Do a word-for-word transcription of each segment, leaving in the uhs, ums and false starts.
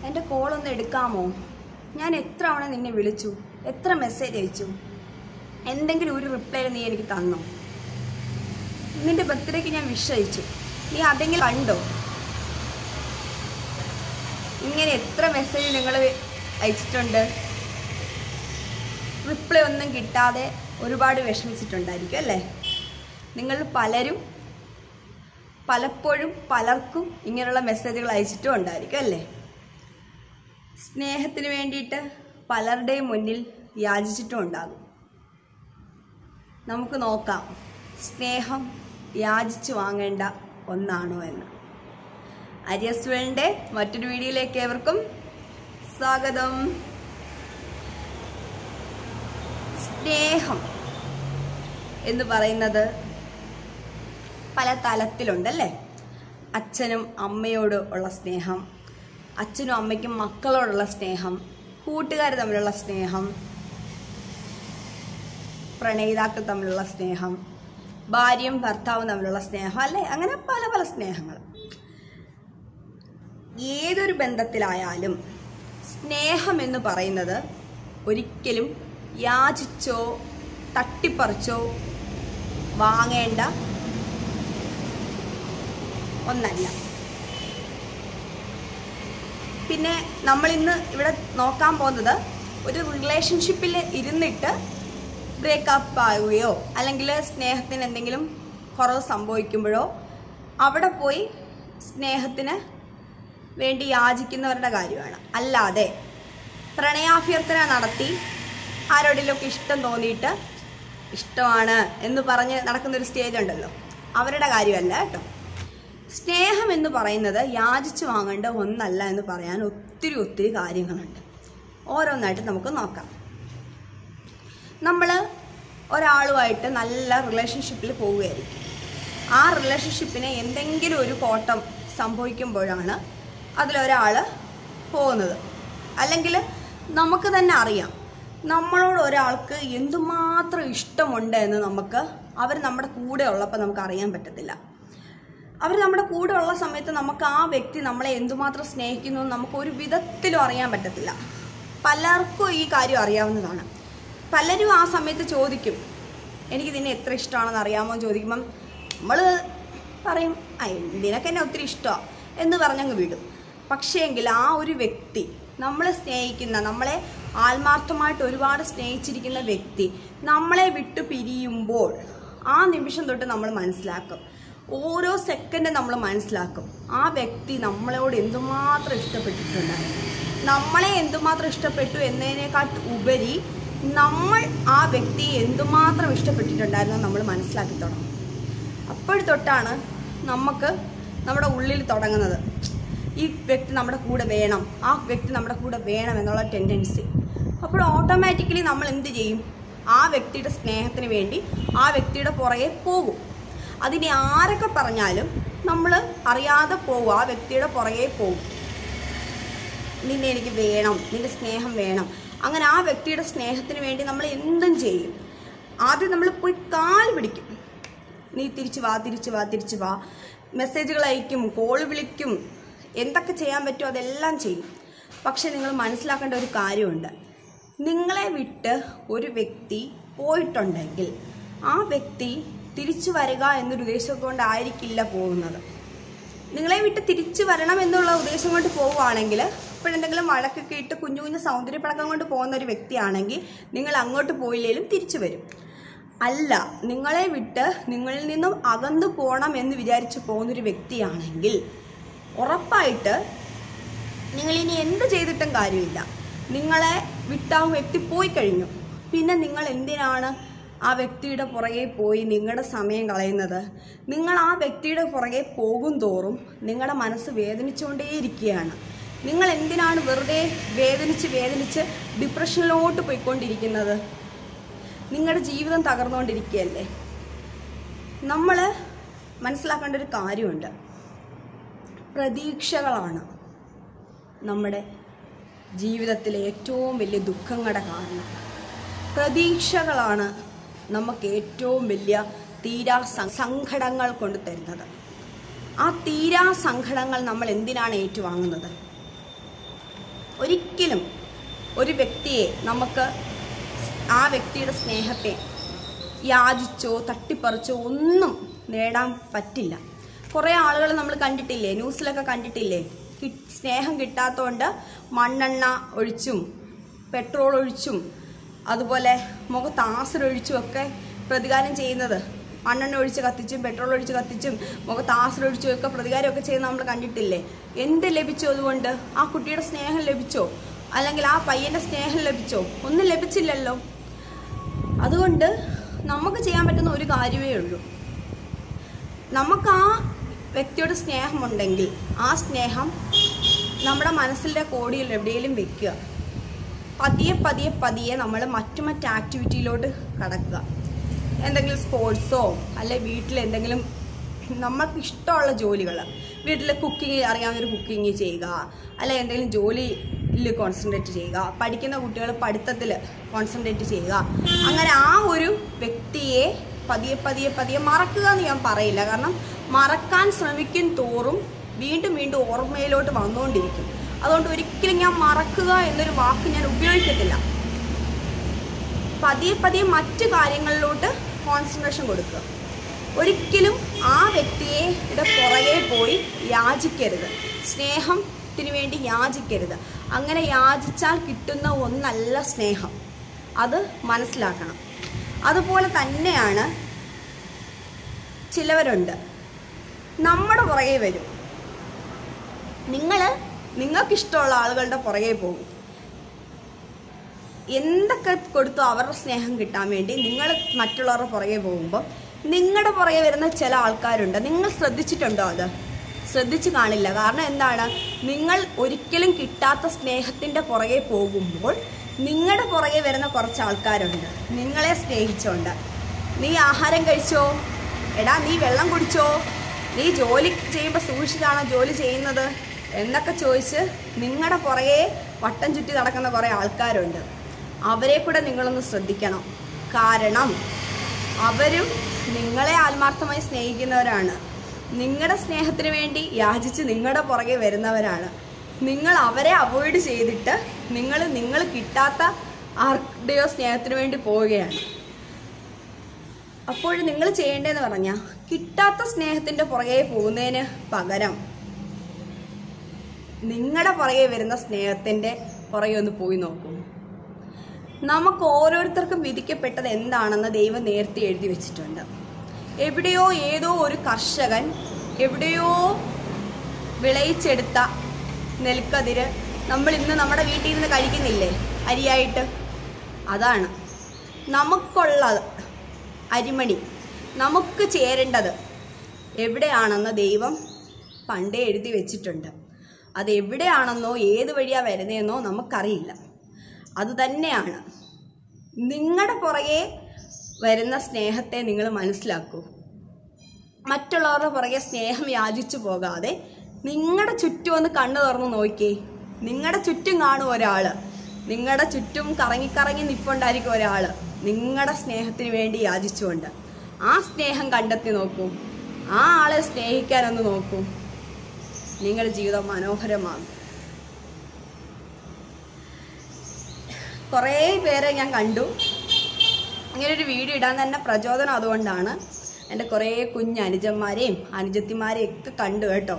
എൻ്റെ കോളൊന്ന് എടുക്കാമോ? ഞാൻ എത്ര തവണ നിന്നെ വിളിച്ചു, എത്ര മെസ്സേജ് അയച്ചു, എന്തെങ്കിലും ഒരു റിപ്ലൈ നീ എനിക്ക് തന്നോ? നിന്റെ ബർത്ത്ഡേക്ക് ഞാൻ വിഷ് അയച്ചു, നീ അതെങ്കിലും കണ്ടോ? ഇങ്ങനെ എത്ര മെസ്സേജ് നിങ്ങൾ അയച്ചിട്ടുണ്ട്. റിപ്ലൈ ഒന്നും കിട്ടാതെ ഒരുപാട് വിഷമിച്ചിട്ടുണ്ടായിരിക്കും അല്ലേ? നിങ്ങൾ പലരും പലപ്പോഴും പലർക്കും ഇങ്ങനെയുള്ള മെസ്സേജുകൾ അയച്ചിട്ടും ഉണ്ടായിരിക്കും അല്ലേ? സ്നേഹത്തിന് വേണ്ടിയിട്ട് പലരുടെയും മുന്നിൽ യാചിച്ചിട്ടും ഉണ്ടാകും. നമുക്ക് നോക്കാം സ്നേഹം യാചിച്ചു വാങ്ങേണ്ട ഒന്നാണോ എന്ന്. അരിയസ് വേൾഡിൻ്റെ മറ്റൊരു വീഡിയോയിലേക്ക് ഏവർക്കും സ്വാഗതം. സ്നേഹം എന്ന് പറയുന്നത് പല തലത്തിലുണ്ടല്ലേ? അച്ഛനും അമ്മയോട് ഉള്ള സ്നേഹം, അച്ഛനും അമ്മയ്ക്കും മക്കളോടുള്ള സ്നേഹം, കൂട്ടുകാർ തമ്മിലുള്ള സ്നേഹം, പ്രണയിതാക്കൾ തമ്മിലുള്ള സ്നേഹം, ഭാര്യയും ഭർത്താവും തമ്മിലുള്ള സ്നേഹം, അല്ലേ? അങ്ങനെ പല പല സ്നേഹങ്ങൾ. ഏതൊരു ബന്ധത്തിലായാലും സ്നേഹം എന്ന് പറയുന്നത് ഒരിക്കലും യാചിച്ചോ തട്ടിപ്പറിച്ചോ വാങ്ങേണ്ട ഒന്നല്ല. പിന്നെ നമ്മളിന്ന് ഇവിടെ നോക്കാൻ പോകുന്നത് ഒരു റിലേഷൻഷിപ്പിൽ ഇരുന്നിട്ട് ബ്രേക്കപ്പ് ആവുകയോ അല്ലെങ്കിൽ സ്നേഹത്തിന് എന്തെങ്കിലും കുറവ് സംഭവിക്കുമ്പോഴോ അവിടെ പോയി സ്നേഹത്തിന് വേണ്ടി യാചിക്കുന്നവരുടെ കാര്യമാണ്. അല്ലാതെ പ്രണയാഭ്യർത്ഥന നടത്തി ആരോടെങ്കിലുമൊക്കെ ഇഷ്ടം തോന്നിയിട്ട് ഇഷ്ടമാണ് എന്ന് പറഞ്ഞ് നടക്കുന്നൊരു സ്റ്റേജ് ഉണ്ടല്ലോ, അവരുടെ കാര്യമല്ല കേട്ടോ. സ്നേഹം എന്ന് പറയുന്നത് യാചിച്ചു വാങ്ങേണ്ട ഒന്നല്ല എന്ന് പറയാൻ ഒത്തിരി ഒത്തിരി കാര്യങ്ങളുണ്ട്. ഓരോന്നായിട്ട് നമുക്ക് നോക്കാം. നമ്മൾ ഒരാളുമായിട്ട് നല്ല റിലേഷൻഷിപ്പിൽ പോവുകയായിരിക്കും. ആ റിലേഷൻഷിപ്പിന് എന്തെങ്കിലും ഒരു കോട്ടം സംഭവിക്കുമ്പോഴാണ് അതിലൊരാൾ പോകുന്നത്. അല്ലെങ്കിൽ നമുക്ക് തന്നെ അറിയാം നമ്മളോട് ഒരാൾക്ക് എന്തുമാത്രം ഇഷ്ടമുണ്ട് എന്ന് നമുക്ക് അവർ നമ്മുടെ കൂടെ ഉള്ളപ്പോൾ നമുക്ക് അറിയാൻ പറ്റത്തില്ല. അവർ നമ്മുടെ കൂടെ ഉള്ള സമയത്ത് നമുക്ക് ആ വ്യക്തി നമ്മളെ എന്തുമാത്രം സ്നേഹിക്കുന്നു എന്ന് നമുക്ക് ഒരു വിധത്തിലും അറിയാൻ പറ്റത്തില്ല. പലർക്കും ഈ കാര്യം അറിയാവുന്നതാണ്. പലരും ആ സമയത്ത് ചോദിക്കും, എനിക്ക് നിന്നെ എത്ര ഇഷ്ടമാണെന്ന് അറിയാമോ എന്ന് ചോദിക്കുമ്പം നമ്മൾ പറയും, ആ നിനക്ക് എന്നെ ഒത്തിരി ഇഷ്ടമാണ് എന്ന് പറഞ്ഞങ്ങ് വിടും. പക്ഷേങ്കിൽ ആ ഒരു വ്യക്തി, നമ്മളെ സ്നേഹിക്കുന്ന, നമ്മളെ ആത്മാർത്ഥമായിട്ട് ഒരുപാട് സ്നേഹിച്ചിരിക്കുന്ന വ്യക്തി നമ്മളെ വിട്ടു പിരിയുമ്പോൾ ആ നിമിഷം തൊട്ട് നമ്മൾ മനസ്സിലാക്കും, ഓരോ സെക്കൻഡ് നമ്മൾ മനസ്സിലാക്കും ആ വ്യക്തി നമ്മളോട് എന്തുമാത്രം ഇഷ്ടപ്പെട്ടിട്ടുണ്ടായിരുന്നു. നമ്മളെ എന്തുമാത്രം ഇഷ്ടപ്പെട്ടു എന്നതിനേക്കാൾ ഉപരി നമ്മൾ ആ വ്യക്തിയെ എന്തുമാത്രം ഇഷ്ടപ്പെട്ടിട്ടുണ്ടായിരുന്നു നമ്മൾ മനസ്സിലാക്കി തുടങ്ങും. അപ്പോൾ തൊട്ടാണ് നമുക്ക് നമ്മുടെ ഉള്ളിൽ തുടങ്ങുന്നത് ഈ വ്യക്തി നമ്മുടെ കൂടെ വേണം, ആ വ്യക്തി നമ്മുടെ കൂടെ വേണം എന്നുള്ള ടെൻഡൻസി. അപ്പോൾ ഓട്ടോമാറ്റിക്കലി നമ്മൾ എന്ത് ചെയ്യും? ആ വ്യക്തിയുടെ സ്നേഹത്തിന് വേണ്ടി ആ വ്യക്തിയുടെ പുറകെ പോകും. അതിനെ ആരൊക്കെ പറഞ്ഞാലും നമ്മൾ അറിയാതെ പോകും, ആ വ്യക്തിയുടെ പുറകെ പോകും. നിന്നെ എനിക്ക് വേണം, നിന്റെ സ്നേഹം വേണം. അങ്ങനെ ആ വ്യക്തിയുടെ സ്നേഹത്തിന് വേണ്ടി നമ്മൾ എന്തും ചെയ്യും. ആദ്യം നമ്മൾ പോയി കാൽ പിടിക്കും, നീ തിരിച്ചു വാ, തിരിച്ചു വാ, തിരിച്ചു വാ. മെസ്സേജുകൾ അയക്കും, കോൾ വിളിക്കും, എന്തൊക്കെ ചെയ്യാൻ പറ്റുമോ അതെല്ലാം ചെയ്യും. പക്ഷെ നിങ്ങൾ മനസ്സിലാക്കേണ്ട ഒരു കാര്യമുണ്ട്, നിങ്ങളെ വിട്ട് ഒരു വ്യക്തി പോയിട്ടുണ്ടെങ്കിൽ ആ വ്യക്തി തിരിച്ചു വരിക എന്നൊരു ഉദ്ദേശം കൊണ്ടായിരിക്കില്ല പോകുന്നത്. നിങ്ങളെ വിട്ട് തിരിച്ചു വരണം എന്നുള്ള ഉദ്ദേശം കൊണ്ട് പോവുകയാണെങ്കിൽ, ഇപ്പോഴെന്തെങ്കിലും വഴക്കൊക്കെ ഇട്ട് കുഞ്ഞു കുഞ്ഞു സൗന്ദര്യപ്പടക്കം കൊണ്ട് പോകുന്ന ഒരു വ്യക്തിയാണെങ്കിൽ നിങ്ങൾ അങ്ങോട്ട് പോയില്ലെങ്കിലും തിരിച്ചു വരും. അല്ല, നിങ്ങളെ വിട്ട് നിങ്ങളിൽ നിന്നും അകന്നു പോകണം എന്ന് വിചാരിച്ച് പോകുന്നൊരു വ്യക്തിയാണെങ്കിൽ ഉറപ്പായിട്ട് നിങ്ങൾ ഇനി എന്ത് ചെയ്തിട്ടും കാര്യമില്ല. നിങ്ങളെ വിട്ട് ആ വ്യക്തി പോയി കഴിഞ്ഞു, പിന്നെ നിങ്ങൾ എന്തിനാണ് ആ വ്യക്തിയുടെ പുറകെ പോയി നിങ്ങളുടെ സമയം കളയുന്നത്? നിങ്ങൾ ആ വ്യക്തിയുടെ പുറകെ പോകും തോറും നിങ്ങളുടെ മനസ്സ് വേദനിച്ചുകൊണ്ടേയിരിക്കുകയാണ്. നിങ്ങൾ എന്തിനാണ് വെറുതെ വേദനിച്ച് വേദനിച്ച് ഡിപ്രഷനിലോട്ട് പോയിക്കൊണ്ടിരിക്കുന്നത്? നിങ്ങളുടെ ജീവിതം തകർന്നുകൊണ്ടിരിക്കുകയല്ലേ? നമ്മൾ മനസ്സിലാക്കേണ്ട ഒരു കാര്യമുണ്ട്, പ്രതീക്ഷകളാണ് നമ്മുടെ ജീവിതത്തിലെ ഏറ്റവും വലിയ ദുഃഖങ്ങളുടെ കാരണം. പ്രതീക്ഷകളാണ് നമുക്ക് ഏറ്റവും വലിയ തീരാ സങ്കടങ്ങൾ കൊണ്ട് തരുന്നത്. ആ തീരാ സങ്കടങ്ങൾ നമ്മൾ എന്തിനാണ് ഏറ്റുവാങ്ങുന്നത്? ഒരിക്കലും ഒരു വ്യക്തിയെ നമുക്ക് ആ വ്യക്തിയുടെ സ്നേഹത്തെ യാചിച്ചോ തട്ടിപ്പറിച്ചോ ഒന്നും നേടാൻ പറ്റില്ല. കുറേ ആളുകൾ നമ്മൾ കണ്ടിട്ടില്ലേ, ന്യൂസിലൊക്കെ കണ്ടിട്ടില്ലേ, സ്നേഹം കിട്ടാത്തതുകൊണ്ട് മണ്ണെണ്ണ ഒഴിച്ചും പെട്രോൾ ഒഴിച്ചും അതുപോലെ മുഖത്ത് ആസിഡൊഴിച്ചും ഒക്കെ പ്രതികാരം ചെയ്യുന്നത്. മണ്ണെണ്ണ ഒഴിച്ച് കത്തിച്ചും പെട്രോൾ ഒഴിച്ച് കത്തിച്ചും മുഖത്ത് ആസിഡൊഴിച്ചും ഒക്കെ പ്രതികാരമൊക്കെ ചെയ്യുന്നത് നമ്മൾ കണ്ടിട്ടില്ലേ. എന്ത് ലഭിച്ചോ അതുകൊണ്ട്? ആ കുട്ടിയുടെ സ്നേഹം ലഭിച്ചോ? അല്ലെങ്കിൽ ആ പയ്യൻ്റെ സ്നേഹം ലഭിച്ചോ? ഒന്നും ലഭിച്ചില്ലല്ലോ. അതുകൊണ്ട് നമുക്ക് ചെയ്യാൻ പറ്റുന്ന ഒരു കാര്യമേ ഉള്ളൂ. നമുക്ക് ആ വ്യക്തിയോട് സ്നേഹമുണ്ടെങ്കിൽ ആ സ്നേഹം നമ്മുടെ മനസ്സിൻ്റെ കോടിയിൽ എവിടെയെങ്കിലും വെക്കുക. പതിയെ പതിയെ പതിയെ നമ്മൾ മറ്റു മറ്റ് ആക്ടിവിറ്റിയിലോട്ട് കടക്കുക. എന്തെങ്കിലും സ്പോർട്സോ അല്ലെ വീട്ടിൽ എന്തെങ്കിലും നമുക്ക് ഇഷ്ടമുള്ള ജോലികൾ, വീട്ടിൽ കുക്കിംഗ് അറിയാവുന്നൊരു കുക്കിംഗ് ചെയ്യുക, അല്ലെ എന്തെങ്കിലും ജോലിയിൽ കോൺസെൻട്രേറ്റ് ചെയ്യുക, പഠിക്കുന്ന കുട്ടികൾ പഠിത്തത്തിൽ കോൺസെൻട്രേറ്റ് ചെയ്യുക. അങ്ങനെ ആ ഒരു വ്യക്തിയെ പതിയെ പതിയെ പതിയെ മറക്കുക എന്ന് ഞാൻ പറയില്ല. കാരണം മറക്കാൻ ശ്രമിക്കും തോറും വീണ്ടും വീണ്ടും ഓർമ്മയിലോട്ട് വന്നുകൊണ്ടിരിക്കും. അതുകൊണ്ട് ഒരിക്കലും ഞാൻ മറക്കുക എന്നൊരു വാക്ക് ഞാൻ ഉപയോഗിക്കത്തില്ല. പതിയെ പതിയെ മറ്റു കാര്യങ്ങളിലോട്ട് കോൺസെൻട്രേഷൻ കൊടുക്കുക. ഒരിക്കലും ആ വ്യക്തിയുടെ പുറകെ പോയി യാചിക്കരുത്. സ്നേഹത്തിന് വേണ്ടി യാചിക്കരുത്. അങ്ങനെ യാചിച്ചാൽ കിട്ടുന്ന ഒന്നല്ല സ്നേഹം. അത് മനസ്സിലാക്കണം. അതുപോലെ തന്നെയാണ് ചിലവരുണ്ട്, നമ്മുടെ പുറകെ വരും. നിങ്ങൾ നിങ്ങൾക്കിഷ്ടമുള്ള ആളുകളുടെ പുറകെ പോകും. എന്തൊക്കെ കൊടുത്തോ അവരുടെ സ്നേഹം കിട്ടാൻ വേണ്ടി നിങ്ങൾ മറ്റുള്ളവരുടെ പുറകെ പോകുമ്പോൾ നിങ്ങളുടെ പുറകെ വരുന്ന ചില ആൾക്കാരുണ്ട്. നിങ്ങൾ ശ്രദ്ധിച്ചിട്ടുണ്ടോ? അത് ശ്രദ്ധിച്ച് കാണില്ല. കാരണം എന്താണ്? നിങ്ങൾ ഒരിക്കലും കിട്ടാത്ത സ്നേഹത്തിൻ്റെ പുറകെ പോകുമ്പോൾ നിങ്ങളുടെ പുറകെ വരുന്ന കുറച്ച് ആൾക്കാരുണ്ട്. നിങ്ങളെ സ്നേഹിച്ചോണ്ട്, നീ ആഹാരം കഴിച്ചോ, എടാ നീ വെള്ളം കുടിച്ചോ, നീ ജോലി ചെയ്യുമ്പോൾ സൂക്ഷിച്ചാണോ ജോലി ചെയ്യുന്നത് എന്നൊക്കെ ചോദിച്ച് നിങ്ങളുടെ പുറകെ വട്ടം ചുറ്റി നടക്കുന്ന കുറേ ആൾക്കാരുണ്ട്. അവരെ കൂടെ നിങ്ങളൊന്ന് ശ്രദ്ധിക്കണം. കാരണം അവരും നിങ്ങളെ ആത്മാർത്ഥമായി സ്നേഹിക്കുന്നവരാണ്. നിങ്ങളുടെ സ്നേഹത്തിന് വേണ്ടി യാചിച്ച് നിങ്ങളുടെ പുറകെ വരുന്നവരാണ്. നിങ്ങൾ അവരെ അവോയ്ഡ് ചെയ്തിട്ട് നിങ്ങൾ നിങ്ങൾ കിട്ടാത്ത ആരുടെയോ സ്നേഹത്തിന് വേണ്ടി പോവുകയാണ്. അപ്പോൾ നിങ്ങൾ ചെയ്യേണ്ടതെന്ന് പറഞ്ഞാൽ കിട്ടാത്ത സ്നേഹത്തിൻ്റെ പുറകെ പോകുന്നതിന് പകരം നിങ്ങളുടെ പുറകെ വരുന്ന സ്നേഹത്തിൻ്റെ പുറകെ ഒന്ന് പോയി നോക്കൂ. നമുക്ക് ഓരോരുത്തർക്കും വിധിക്കപ്പെട്ടത് എന്താണെന്ന് ദൈവം നേരത്തെ എഴുതി വെച്ചിട്ടുണ്ട്. എവിടെയോ ഏതോ ഒരു കർഷകൻ എവിടെയോ വിളയിച്ചെടുത്ത നെൽക്കതിര് നമ്മൾ ഇന്ന് നമ്മുടെ വീട്ടിൽ നിന്ന് കഴിക്കുന്നില്ലേ അരിയായിട്ട്? അതാണ് നമുക്കുള്ളത്. അരിമണി നമുക്ക് ചേരേണ്ടത് എവിടെയാണെന്ന് ദൈവം പണ്ടേ എഴുതി വെച്ചിട്ടുണ്ട്. അത് എവിടെയാണെന്നോ ഏത് വഴിയാണ് വരുന്നതെന്നോ നമുക്കറിയില്ല. അതുതന്നെയാണ് നിങ്ങളുടെ പുറകെ വരുന്ന സ്നേഹത്തെ നിങ്ങൾ മനസ്സിലാക്കൂ. മറ്റുള്ളവരുടെ പുറകെ സ്നേഹം യാചിച്ചു പോകാതെ നിങ്ങളുടെ ചുറ്റും ഒന്ന് കണ്ണു തുറന്ന് നോക്കിയേ. നിങ്ങളുടെ ചുറ്റും കാണും ഒരാൾ, നിങ്ങളുടെ ചുറ്റും കറങ്ങിക്കറങ്ങി നിൽപ്പുണ്ടായിരിക്കും ഒരാൾ നിങ്ങളുടെ സ്നേഹത്തിന് വേണ്ടി യാചിച്ചുകൊണ്ട്. ആ സ്നേഹം കണ്ടെത്തി നോക്കൂ. ആ ആളെ സ്നേഹിക്കാനൊന്ന് നോക്കൂ. നിങ്ങളുടെ ജീവിതം മനോഹരമാകും. കുറേ പേരെ ഞാൻ കണ്ടു. ഇങ്ങനൊരു വീഡിയോ ഇടാൻ തന്നെ പ്രചോദനം അതുകൊണ്ടാണ്. എൻ്റെ കുറേ കുഞ്ഞ് അനുജന്മാരെയും അനുജത്തിമാരെയും ഒക്കെ കണ്ടു കേട്ടോ.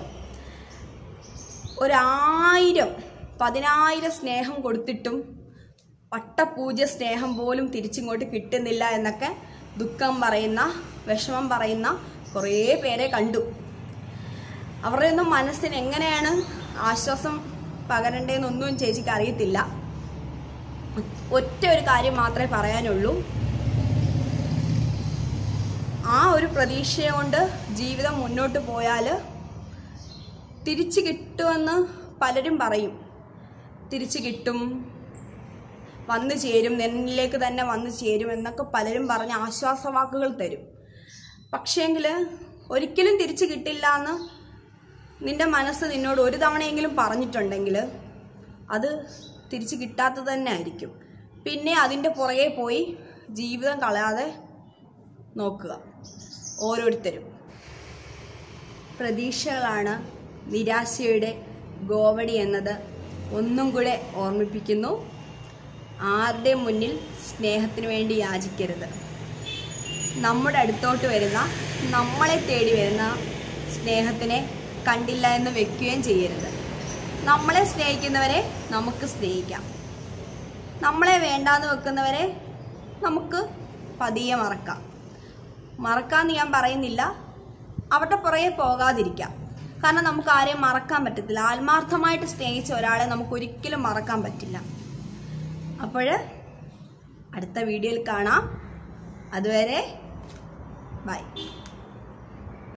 ഒരായിരം പതിനായിരം സ്നേഹം കൊടുത്തിട്ടും വട്ടപൂജ സ്നേഹം പോലും തിരിച്ചിങ്ങോട്ട് കിട്ടുന്നില്ല എന്നൊക്കെ ദുഃഖം പറയുന്ന, വിഷമം പറയുന്ന കുറേ പേരെ കണ്ടു. അവരുടെ ഒന്നും മനസ്സിന് എങ്ങനെയാണ് ആശ്വാസം പകരണ്ടേന്നൊന്നും ചേച്ചിക്ക് അറിയത്തില്ല. ഒറ്റ ഒരു കാര്യം മാത്രമേ പറയാനുള്ളൂ. ആ ഒരു പ്രതീക്ഷ കൊണ്ട് ജീവിതം മുന്നോട്ട് പോയാൽ തിരിച്ചു കിട്ടുമെന്ന് പലരും പറയും. തിരിച്ചു കിട്ടും, വന്നു ചേരും, എന്നിലേക്ക് തന്നെ വന്നു ചേരും എന്നൊക്കെ പലരും പറഞ്ഞ് ആശ്വാസവാക്കുകൾ തരും. പക്ഷേങ്കിൽ ഒരിക്കലും തിരിച്ചു കിട്ടില്ല എന്ന് നിന്റെ മനസ്സ് നിന്നോട് ഒരു തവണയെങ്കിലും പറഞ്ഞിട്ടുണ്ടെങ്കിൽ അത് തിരിച്ചു കിട്ടാത്തത് തന്നെ ആയിരിക്കും. പിന്നെ അതിൻ്റെ പുറകെ പോയി ജീവിതം കളയാതെ നോക്കുക. ഓരോരുത്തരും പ്രതീക്ഷകളാണ് നിരാശയുടെ ഗോവണി എന്നത് ഒന്നും കൂടെ ഓർമ്മിപ്പിക്കുന്നു, ആരുടെ മുന്നിൽ സ്നേഹത്തിന് വേണ്ടി യാചിക്കരുത്. നമ്മുടെ അടുത്തോട്ട് വരുന്ന, നമ്മളെ തേടി വരുന്ന സ്നേഹത്തിനെ കണ്ടില്ല എന്ന് വെക്കുകയും ചെയ്യരുത്. നമ്മളെ സ്നേഹിക്കുന്നവരെ നമുക്ക് സ്നേഹിക്കാം. നമ്മളെ വേണ്ടാന്ന് വെക്കുന്നവരെ നമുക്ക് പതിയെ മറക്കാം. മറക്കാമെന്ന് ഞാൻ പറയുന്നില്ല, അവരുടെ പുറകെ പോകാതിരിക്കാം. കാരണം നമുക്ക് ആരെയും മറക്കാൻ പറ്റത്തില്ല. ആത്മാർത്ഥമായിട്ട് സ്നേഹിച്ച ഒരാളെ നമുക്ക് ഒരിക്കലും മറക്കാൻ പറ്റില്ല. അപ്പോൾ അടുത്ത വീഡിയോയിൽ കാണാം. അതുവരെ ബൈ.